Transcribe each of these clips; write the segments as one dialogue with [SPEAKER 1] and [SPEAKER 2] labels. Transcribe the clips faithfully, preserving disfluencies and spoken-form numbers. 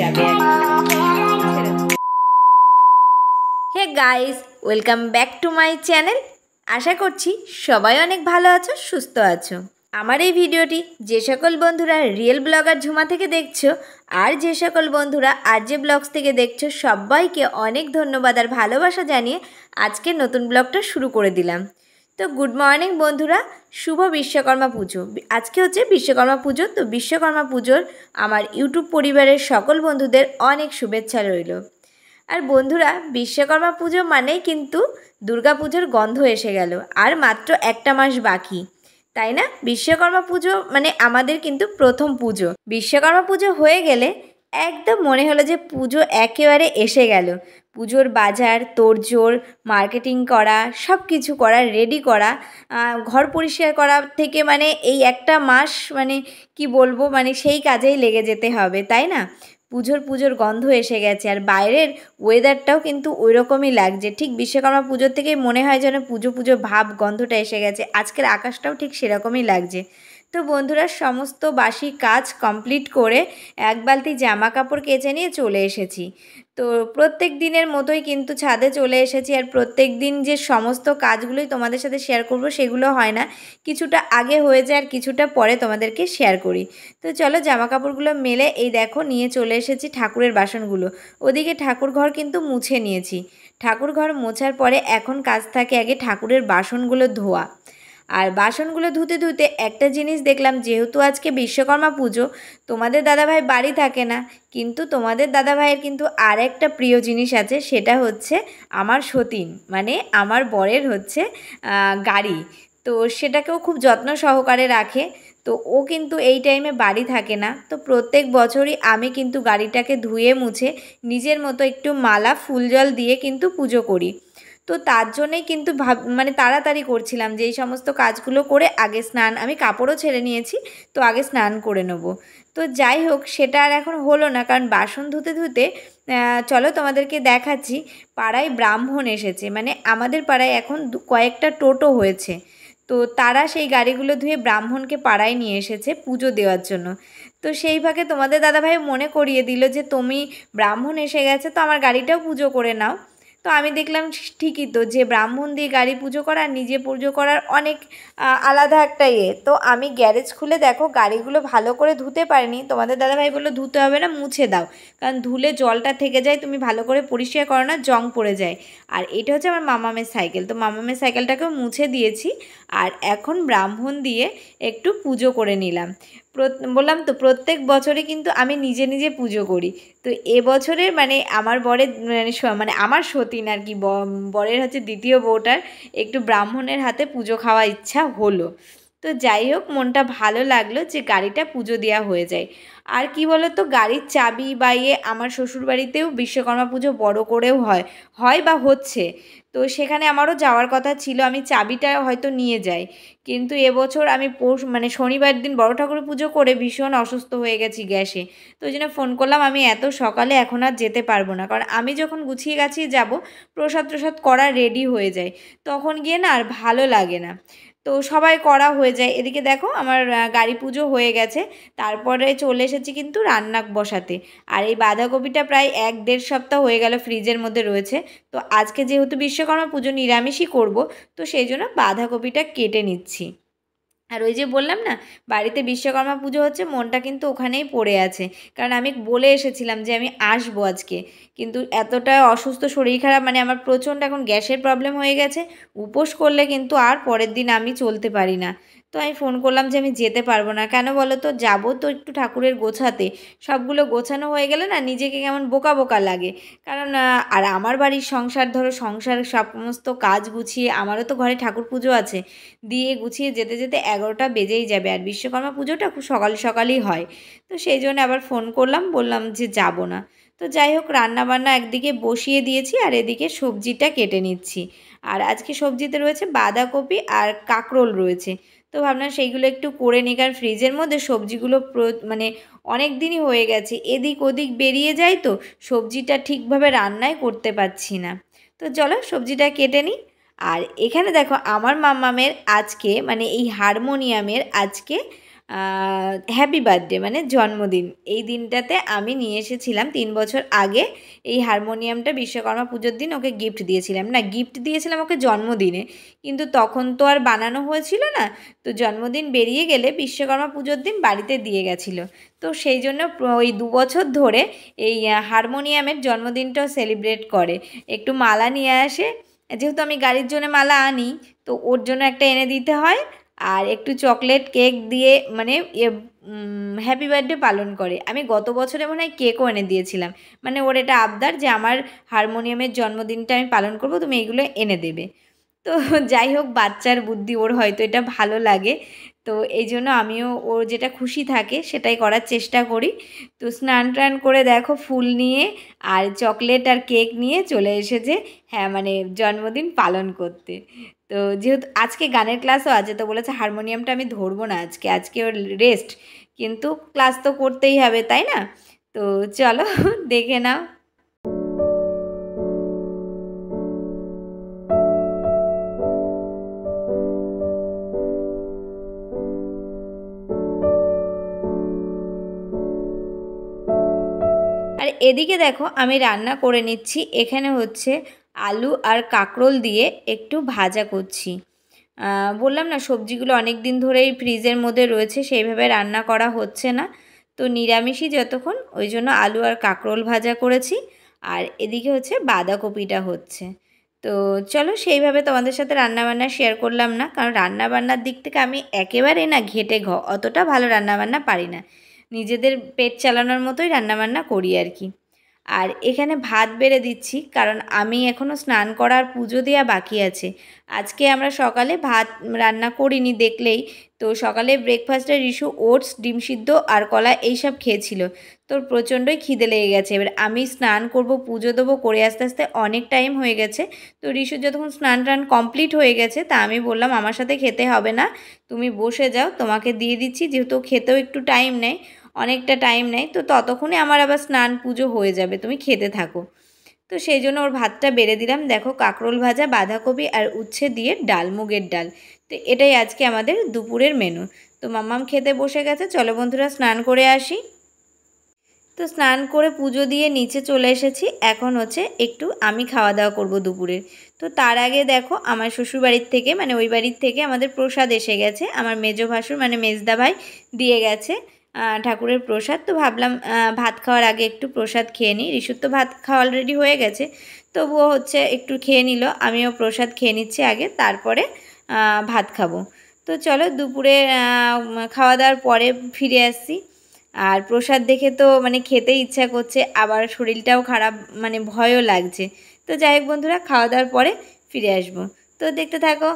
[SPEAKER 1] যাবে। Hey guys, welcome back to my channel. আশা করছি সবাই অনেক ভালো আছো, সুস্থ আছো। আমার এই ভিডিওটি যে সকল বন্ধুরা রিয়েল ব্লগার ঝুমা থেকে দেখছো আর যে সকল বন্ধুরা আর জে ব্লগস থেকে দেখছো, সবাইকে অনেক ধন্যবাদ আর ভালোবাসা জানিয়ে আজকের নতুন ব্লগটা শুরু করে দিলাম। তো গুড মর্নিং বন্ধুরা, শুভ বিশ্বকর্মা পুজো। আজকে হচ্ছে বিশ্বকর্মা পুজো। তো বিশ্বকর্মা পুজোর আমার ইউটিউব পরিবারের সকল বন্ধুদের অনেক শুভেচ্ছা রইল। আর বন্ধুরা, বিশ্বকর্মা পুজো মানেই কিন্তু দুর্গা পুজোর গন্ধ এসে গেল, আর মাত্র একটা মাস বাকি, তাই না? বিশ্বকর্মা পুজো মানে আমাদের কিন্তু প্রথম পুজো। বিশ্বকর্মা পুজো হয়ে গেলে একদম মনে হলো যে পুজো একেবারে এসে গেল। পুজোর বাজার, তোড়জোড়, মার্কেটিং করা, সব কিছু করা, রেডি করা, ঘর পরিষ্কার করা থেকে মানে এই একটা মাস মানে কি বলবো, মানে সেই কাজেই লেগে যেতে হবে, তাই না? পুজোর পুজোর গন্ধ এসে গেছে, আর বাইরের ওয়েদারটাও কিন্তু ওই রকমই লাগছে। ঠিক বিশ্বকর্মা পুজোর থেকেই মনে হয় যেন পুজো পুজো ভাব, গন্ধটা এসে গেছে। আজকের আকাশটাও ঠিক সেরকমই লাগছে। তো বন্ধুরা, সমস্ত বাসি কাজ কমপ্লিট করে এক বালতি জামা কাপড় কেচে নিয়ে চলে এসেছি। তো প্রত্যেক দিনের মতোই কিন্তু ছাদে চলে এসেছি। আর প্রত্যেক দিন যে সমস্ত কাজগুলোই তোমাদের সাথে শেয়ার করব সেগুলো হয় না, কিছুটা আগে হয়ে যায় আর কিছুটা পরে তোমাদেরকে শেয়ার করি। তো চলো জামা কাপড়গুলো মেলে এই দেখো নিয়ে চলে এসেছি ঠাকুরের বাসনগুলো। ওদিকে ঠাকুর ঘর কিন্তু মুছে নিয়েছি। ঠাকুর ঘর মোছার পরে এখন কাজ থাকে আগে ঠাকুরের বাসনগুলো ধোয়া। আর বাসনগুলো ধুতে ধুতে একটা জিনিস দেখলাম, যেহেতু আজকে বিশ্বকর্মা পুজো, তোমাদের দাদাভাই বাড়ি থাকে না, কিন্তু তোমাদের দাদাভাইয়ের কিন্তু আর একটা প্রিয় জিনিস আছে, সেটা হচ্ছে আমার সতীন, মানে আমার বরের হচ্ছে গাড়ি। তো সেটাকেও খুব যত্ন সহকারে রাখে। তো ও কিন্তু এই টাইমে বাড়ি থাকে না। তো প্রত্যেক বছরই আমি কিন্তু গাড়িটাকে ধুয়ে মুছে নিজের মতো একটু মালা ফুল জল দিয়ে কিন্তু পুজো করি। তো তার জন্যেই কিন্তু ভাব মানে তাড়াতাড়ি করছিলাম যে এই সমস্ত কাজগুলো করে আগে স্নান, আমি কাপড়ও ছেড়ে নিয়েছি, তো আগে স্নান করে নেব। তো যাই হোক, সেটা আর এখন হলো না, কারণ বাসন ধুতে ধুতে চলো তোমাদেরকে দেখাচ্ছি, পাড়ায় ব্রাহ্মণ এসেছে। মানে আমাদের পাড়ায় এখন কয়েকটা টোটো হয়েছে, তো তারা সেই গাড়িগুলো ধুয়ে ব্রাহ্মণকে পাড়ায় নিয়ে এসেছে পুজো দেওয়ার জন্য। তো সেই ভাগে তোমাদের দাদাভাই মনে করিয়ে দিল যে তুমি ব্রাহ্মণ এসে গেছে, তো আমার গাড়িটাও পুজো করে নাও। তো আমি দেখলাম ঠিকই তো, যে ব্রাহ্মণ দিয়ে গাড়ি পুজো করা আর নিজে পুজো করার অনেক আলাদা একটা ইয়ে। তো আমি গ্যারেজ খুলে দেখো গাড়িগুলো ভালো করে ধুতে পারিনি। তোমাদের দাদাভাই বললো ধুতে হবে না, মুছে দাও, কারণ ধুলে জলটা থেকে যায়, তুমি ভালো করে পরিষ্কার করো না, জং পড়ে যায়। আর এটা হচ্ছে আমার মামামের সাইকেল, তো মামামের সাইকেলটাকেও মুছে দিয়েছি। আর এখন ব্রাহ্মণ দিয়ে একটু পুজো করে নিলাম। বললাম তো প্রত্যেক বছরই কিন্তু আমি নিজে নিজে পুজো করি। তো এবছরের মানে আমার বরের মানে মানে আমার সতীন আর কি, বরের হচ্ছে দ্বিতীয় বউটার একটু ব্রাহ্মণের হাতে পুজো খাওয়া ইচ্ছা হলো। তো যাই হোক, মনটা ভালো লাগলো যে গাড়িটা পুজো দেওয়া হয়ে যায়। আর কি বলো তো, গাড়ির চাবি বাইয়ে আমার শ্বশুরবাড়িতেও বিশ্বকর্মা পুজো বড় করেও হয় হয় বা হচ্ছে। তো সেখানে আমারও যাওয়ার কথা ছিল, আমি চাবিটা হয়তো নিয়ে যাই, কিন্তু এবছর আমি পৌষ মানে শনিবার দিন বড় ঠাকুরের পুজো করে ভীষণ অসুস্থ হয়ে গেছি গ্যাসে। তো ওই জন্য ফোন করলাম, আমি এত সকালে এখন আর যেতে পারবো না, কারণ আমি যখন গুছিয়ে গাছিয়ে যাব, প্রসাদ প্রসাদ করা রেডি হয়ে যায়, তখন গিয়ে না আর ভালো লাগে না। তো সবাই করা হয়ে যায়। এদিকে দেখো আমার গাড়ি পুজো হয়ে গেছে, তারপরে চলে এসেছি কিন্তু রান্না বসাতে। আর এই বাঁধাকপিটা প্রায় এক দেড় সপ্তাহ হয়ে গেল ফ্রিজের মধ্যে রয়েছে। তো আজকে যেহেতু বিশ্বকর্মা পুজো নিরামিষই করব, তো সেই জন্য বাঁধাকপিটা কেটে নিচ্ছি। আর ওই যে বললাম না, বাড়িতে বিশ্বকর্মা পুজো হচ্ছে, মনটা কিন্তু ওখানেই পড়ে আছে, কারণ আমি বলে এসেছিলাম যে আমি আসবো আজকে, কিন্তু এতটা অসুস্থ, শরীর খারাপ, মানে আমার প্রচণ্ড এখন গ্যাসের প্রবলেম হয়ে গেছে। উপোস করলে কিন্তু আর পরের দিন আমি চলতে পারি না। তো আমি ফোন করলাম যে আমি যেতে পারবো না। কেন বলো তো, যাবো তো একটু ঠাকুরের গোছাতে, সবগুলো গোছানো হয়ে গেলে না নিজেকে কেমন বোকা বোকা লাগে। কারণ আর আমার বাড়ির সংসার, ধরো সংসার সমস্ত কাজ গুছিয়ে, আমারও তো ঘরে ঠাকুর পুজো আছে, দিয়ে গুছিয়ে যেতে যেতে এগারোটা বেজেই যাবে। আর বিশ্বকর্মা পুজোটা খুব সকাল সকালই হয়। তো সেই জন্য আবার ফোন করলাম, বললাম যে যাব না। তো যাই হোক, রান্নাবান্না একদিকে বসিয়ে দিয়েছি আর এদিকে সবজিটা কেটে নিচ্ছি। আর আজকে সবজিতে রয়েছে বাঁধাকপি আর কাঁকরোল রয়েছে। তো ভাবলাম সেইগুলো একটু করে নিই, কারণ ফ্রিজের মধ্যে সবজিগুলো মানে অনেক দিনই হয়ে গেছে, এদিক ওদিক বেরিয়ে যায়, তো সবজিটা ঠিকভাবে রান্নাই করতে পারছি না। তো চলো সবজিটা কেটে নিই। আর এখানে দেখো আমার মাম্মামের আজকে মানে এই হারমোনিয়ামের আজকে হ্যাপি বার্থডে মানে জন্মদিন, এই দিনটাতে আমি নিয়ে এসেছিলাম তিন বছর আগে এই হারমোনিয়ামটা। বিশ্বকর্মা পুজোর দিন ওকে গিফট দিয়েছিলাম, না গিফট দিয়েছিলাম ওকে জন্মদিনে, কিন্তু তখন তো আর বানানো হয়েছিল না। তো জন্মদিন বেরিয়ে গেলে বিশ্বকর্মা পুজোর দিন বাড়িতে দিয়ে গেছিলো। তো সেই জন্য ওই দু বছর ধরে এই হারমোনিয়ামের জন্মদিনটাও সেলিব্রেট করে। একটু মালা নিয়ে আসে, যেহেতু আমি গাড়ির জন্য মালা আনি, তো ওর জন্য একটা এনে দিতে হয়, আর একটু চকলেট কেক দিয়ে মানে হ্যাপি বার্থডে পালন করে। আমি গত বছরে মনে হয় কেকও এনে দিয়েছিলাম, মানে ওর এটা আবদার যে আমার হারমোনিয়ামের জন্মদিনটা আমি পালন করব, তুমি এইগুলো এনে দেবে। তো যাই হোক, বাচ্চার বুদ্ধি, ওর হয়তো এটা ভালো লাগে, তো এই জন্য আমিও ওর যেটা খুশি থাকে সেটাই করার চেষ্টা করি। তো স্নান টান করে দেখো ফুল নিয়ে আর চকলেট আর কেক নিয়ে চলে এসেছে, হ্যাঁ মানে জন্মদিন পালন করতে। তো যেহেতু আজকে গানের ক্লাসও আছে, তো বলেছে হারমোনিয়ামটা আমি ধরবো না আজকে, আজকে ওর রেস্ট, কিন্তু ক্লাস তো করতেই হবে তাই না। তো চলো দেখে নাও। আর এদিকে দেখো আমি রান্না করে নিচ্ছি, এখানে হচ্ছে আলু আর কাঁকরোল দিয়ে একটু ভাজা করছি। বললাম না সবজিগুলো অনেক দিন ধরেই ফ্রিজের মধ্যে রয়েছে, সেইভাবে রান্না করা হচ্ছে না, তো নিরামিষই যতক্ষণ, ওই জন্য আলু আর কাঁকরোল ভাজা করেছি। আর এদিকে হচ্ছে বাঁধাকপিটা হচ্ছে। তো চলো সেইভাবে তোমাদের সাথে রান্নাবান্না শেয়ার করলাম না, কারণ রান্নাবান্নার দিক থেকে আমি একেবারে না ঘেটে ঘ অতটা ভালো রান্নাবান্না পারি না, নিজেদের পেট চালানোর মতোই রান্নাবান্না করি আর কি। আর এখানে ভাত বেড়ে দিচ্ছি, কারণ আমি এখনও স্নান করার পুজো দেওয়া বাকি আছে। আজকে আমরা সকালে ভাত রান্না করিনি দেখলেই, তো সকালে ব্রেকফাস্টে রিশু ওটস, ডিম সিদ্ধ আর কলা এইসব খেয়েছিল, তোর প্রচণ্ডই খিদে লেগে গেছে। এবার আমি স্নান করব, পুজো দেবো, করে আস্তে আস্তে অনেক টাইম হয়ে গেছে। তো রিশু যতক্ষণ স্নান টান কমপ্লিট হয়ে গেছে, তা আমি বললাম আমার সাথে খেতে হবে না, তুমি বসে যাও, তোমাকে দিয়ে দিচ্ছি, যেহেতু খেতেও একটু টাইম নেয়, অনেকটা টাইম নেয়, তো ততক্ষণে আমার আবার স্নান পুজো হয়ে যাবে, তুমি খেতে থাকো। তো সেই জন্য ওর ভাতটা বেড়ে দিলাম। দেখো কাঁকরোল ভাজা, বাঁধাকপি আর উচ্ছে দিয়ে ডাল, মুগের ডাল। তো এটাই আজকে আমাদের দুপুরের মেনু। তো মাম্মাম খেতে বসে গেছে, চলো বন্ধুরা স্নান করে আসি। তো স্নান করে পুজো দিয়ে নিচে চলে এসেছি, এখন হচ্ছে একটু আমি খাওয়া দাওয়া করব দুপুরের। তো তার আগে দেখো আমার শ্বশুর বাড়ির থেকে মানে ওই বাড়ির থেকে আমাদের প্রসাদ এসে গেছে, আমার মেজো ভাসুর মানে মেজদা ভাই দিয়ে গেছে ঠাকুরের প্রসাদ। তো ভাবলাম ভাত খাওয়ার আগে একটু প্রসাদ খেয়ে নিই, রিশুর তো ভাত খাওয়া অলরেডি হয়ে গেছে, তবুও হচ্ছে একটু খেয়ে নিল, আমিও প্রসাদ খেয়ে নিচ্ছি আগে, তারপরে ভাত খাবো। তো চলো দুপুরে খাওয়া দাওয়ার পরে ফিরে আসছি। আর প্রসাদ দেখে তো মানে খেতে ইচ্ছা করছে, আবার শরীরটাও খারাপ, মানে ভয়ও লাগছে। তো যাই হোক বন্ধুরা, খাওয়া দাওয়ার পরে ফিরে আসবো, তো দেখতে থাকো।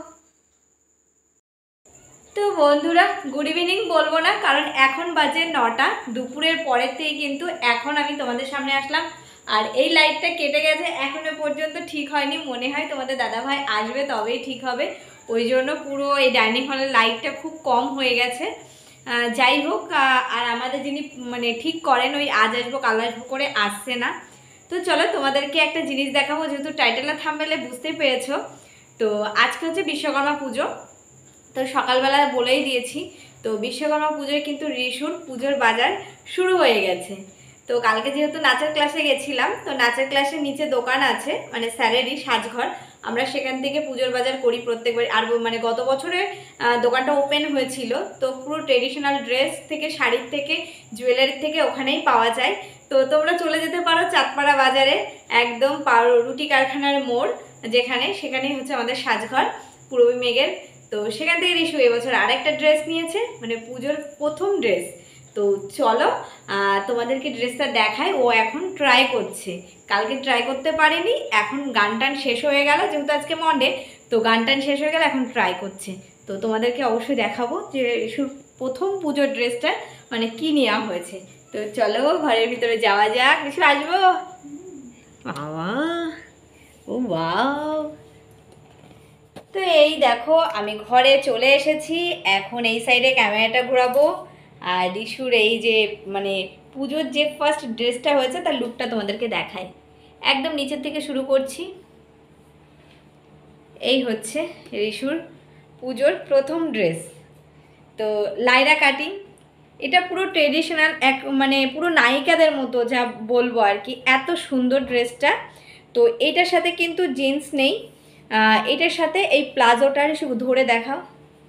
[SPEAKER 1] তো বন্ধুরা গুড ইভিনিং বলবো না, কারণ এখন বাজে নটা, দুপুরের পরের থেকে কিন্তু এখন আমি তোমাদের সামনে আসলাম। আর এই লাইটটা কেটে গেছে, এখনো পর্যন্ত ঠিক হয়নি, মনে হয় তোমাদের দাদাভাই আসবে তবেই ঠিক হবে, ওই জন্য পুরো এই ডাইনিং হলের লাইটটা খুব কম হয়ে গেছে। যাই হোক, আর আমাদের যিনি মানে ঠিক করেন ওই আজ আসবো কাল আসবো করে আসছে না। তো চলো তোমাদেরকে একটা জিনিস দেখাবো, যেহেতু টাইটেল আর থাম্বনেলে বুঝতেই পেরেছো। তো আজকে হচ্ছে বিশ্বকর্মা পুজো, তো সকালবেলা বলেই দিয়েছি, তো বিশ্বকর্মা পুজোয় কিন্তু রিশুর পুজোর বাজার শুরু হয়ে গেছে। তো কালকে যেহেতু নাচের ক্লাসে গেছিলাম, তো নাচের ক্লাসের নিচে দোকান আছে মানে স্যারেরই সাজঘর, আমরা সেখান থেকে পুজোর বাজার করি প্রত্যেকবার। আর মানে গত বছরে দোকানটা ওপেন হয়েছিল, তো পুরো ট্রেডিশনাল ড্রেস থেকে শাড়ির থেকে জুয়েলারি থেকে ওখানেই পাওয়া যায়। তো তোমরা চলে যেতে পারো চাঁদপাড়া বাজারে, একদম রুটি কারখানার মোড় যেখানে, সেখানেই হচ্ছে আমাদের সাজঘর পূরবী মেঘের। তো সেখান থেকে রিশু এবছর আরেকটা ড্রেস নিয়েছে, মানে পুজোর প্রথম ড্রেস। তো চলো তোমাদেরকে ড্রেসটা দেখাই, ও এখন ট্রাই করছে, কালকে ট্রাই করতে পারিনি, এখন গান টান শেষ হয়ে গেল, যেহেতু আজকে মন্ডে, তো গান টান শেষ হয়ে গেল, এখন ট্রাই করছে। তো তোমাদেরকে অবশ্যই দেখাবো যে রিশুর প্রথম পুজোর ড্রেসটা মানে কি নেওয়া হয়েছে। তো চলো ঘরের ভিতরে যাওয়া যাক, রিশু আসবো, বাবা ও বাও। তো এই দেখো আমি ঘরে চলে এসেছি, এখন এই সাইডে ক্যামেরাটা ঘোরাবো, আর রিশুর এই যে মানে পুজোর যে ফার্স্ট ড্রেসটা হয়েছে তার লুকটা তোমাদেরকে দেখায়। একদম নিচের থেকে শুরু করছি, এই হচ্ছে রিশুর পুজোর প্রথম ড্রেস। তো লাইরা কাটিং, এটা পুরো ট্রেডিশনাল এক মানে পুরো নায়িকাদের মতো যা বলবো আর কি, এত সুন্দর ড্রেসটা। তো এটার সাথে কিন্তু জিন্স নেই, এটার সাথে এই প্লাজোটার শুধু ধরে দেখাও,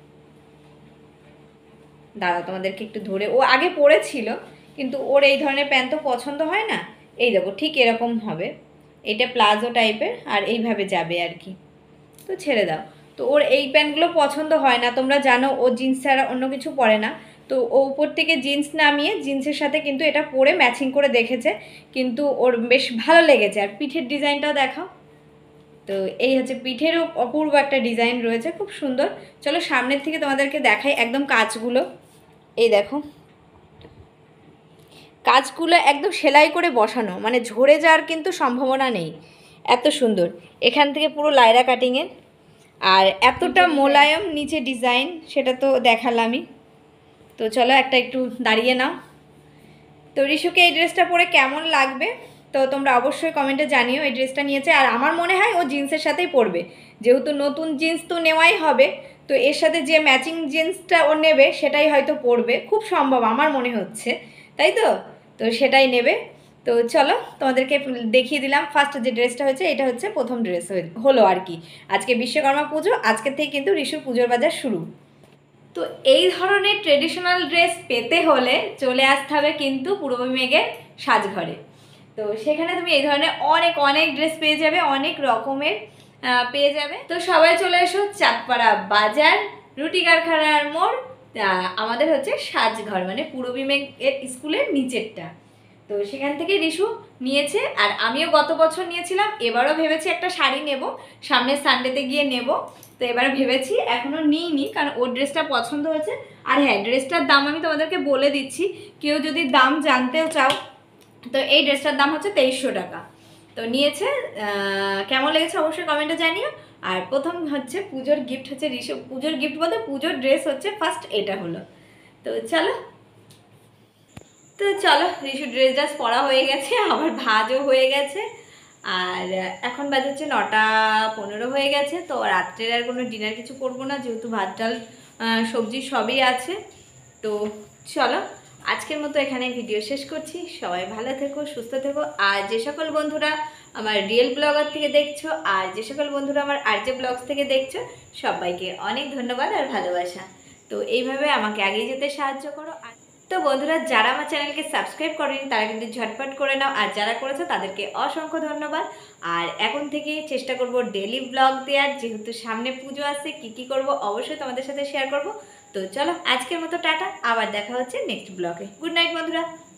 [SPEAKER 1] দাঁড়াও তোমাদেরকে একটু ধরে, ও আগে পরেছিল কিন্তু ওর এই ধরনের প্যান্ট তো পছন্দ হয় না। এই দেখো ঠিক এরকম হবে, এটা প্লাজো টাইপের আর এইভাবে যাবে আর কি। তো ছেড়ে দাও, তো ওর এই প্যান্টগুলো পছন্দ হয় না, তোমরা জানো ও জিন্স ছাড়া অন্য কিছু পরে না। তো ও উপর থেকে জিন্স নামিয়ে জিন্সের সাথে কিন্তু এটা পরে ম্যাচিং করে দেখেছে, কিন্তু ওর বেশ ভালো লেগেছে। আর পিঠের ডিজাইনটাও দেখাও। তো এই হচ্ছে পিঠেরও অপূর্ব একটা ডিজাইন রয়েছে, খুব সুন্দর। চলো সামনের থেকে তোমাদেরকে দেখাই একদম কাজগুলো। এই দেখো কাজগুলো একদম সেলাই করে বসানো, মানে ঝরে যাওয়ার কিন্তু সম্ভাবনা নেই, এত সুন্দর। এখান থেকে পুরো লাইরা কাটিংয়ের, আর এতটা মোলায়েম নিচে ডিজাইন, সেটা তো দেখালামই। তো চলো একটা একটু দাঁড়িয়ে নাও। তো রিশুকে এই ড্রেসটা পরে কেমন লাগবে তো তোমরা অবশ্যই কমেন্টে জানিও। এই ড্রেসটা নিয়েছে আর আমার মনে হয় ও জিন্সের সাথেই পরবে, যেহেতু নতুন জিন্স তো নেওয়াই হবে, তো এর সাথে যে ম্যাচিং জিন্সটা ও নেবে সেটাই হয়তো পরবে, খুব সম্ভব আমার মনে হচ্ছে, তাই তো তো সেটাই নেবে। তো চলো তোমাদেরকে দেখিয়ে দিলাম ফার্স্ট যে ড্রেসটা হয়েছে, এটা হচ্ছে প্রথম ড্রেস হলো আর কি। আজকে বিশ্বকর্মা পুজো, আজকের থেকে কিন্তু রিশুর পুজোর বাজার শুরু। তো এই ধরনের ট্রেডিশনাল ড্রেস পেতে হলে চলে আসতে হবে কিন্তু পূর্ববী মেঘের সাজঘরে। তো সেখানে তুমি এই ধরনের অনেক অনেক ড্রেস পেয়ে যাবে, অনেক রকমের পেয়ে যাবে। তো সবাই চলে এসো চাঁদপাড়া বাজার, রুটি কারখানার মোড়, আমাদের হচ্ছে সাজঘর, মানে পূর্ববী মেঘের স্কুলের নিচেরটা। তো সেখান থেকে রিশু নিয়েছে, আর আমিও গত বছর নিয়েছিলাম, এবারও ভেবেছি একটা শাড়ি নেব, সামনের সানডেতে গিয়ে নেব। তো এবার ভেবেছি, এখনও নিইনি কারণ ওর ড্রেসটা পছন্দ হয়েছে। আর হ্যাঁ, ড্রেসটার দাম আমি তোমাদেরকে বলে দিচ্ছি, কেউ যদি দাম জানতেও চাও, তো এই ড্রেসটার দাম হচ্ছে তেইশশো টাকা। তো নিয়েছে, কেমন লেগেছে অবশ্যই কমেন্টে জানিও। আর প্রথম হচ্ছে পুজোর গিফট হচ্ছে রিশু, পুজোর গিফট বলতে পুজোর ড্রেস হচ্ছে ফার্স্ট এটা হলো। তো চলো তো চলো রিশু ড্রেস ড্রেস পরা হয়ে গেছে, আবার ভাজও হয়ে গেছে, আর এখন বাজে হচ্ছে নটা পনেরো হয়ে গেছে। তো রাত্রের আর কোনো ডিনার কিছু করবো না, যেহেতু ভাত ডাল সবজি সবই আছে। তো চলো আজকের মতো এখানে ভিডিও শেষ করছি। সবাই ভালো থেকো, সুস্থ থেকো। আর যে সকল বন্ধুরা আমার রিয়েল ব্লগার থেকে দেখছো, আর যে সকল বন্ধুরা আমার আরজে ব্লগস থেকে দেখছো, সবাইকে অনেক ধন্যবাদ আর ভালোবাসা। তো এইভাবে আমাকে এগিয়ে যেতে সাহায্য করো। তো বন্ধুরা যারা আমার চ্যানেলকে সাবস্ক্রাইব করেনি তারা কিন্তু ঝটপট করে নাও, আর যারা করেছে তাদেরকে অসংখ্য ধন্যবাদ। আর এখন থেকে চেষ্টা করব ডেলি ব্লগ দেওয়ার, যেহেতু সামনে পুজো আসছে, কি কি করব অবশ্যই তোমাদের সাথে শেয়ার করব। তো চলো আজকের মতো টাটা, আবার দেখা হচ্ছে নেক্সট ব্লগে। গুড নাইট বন্ধুরা।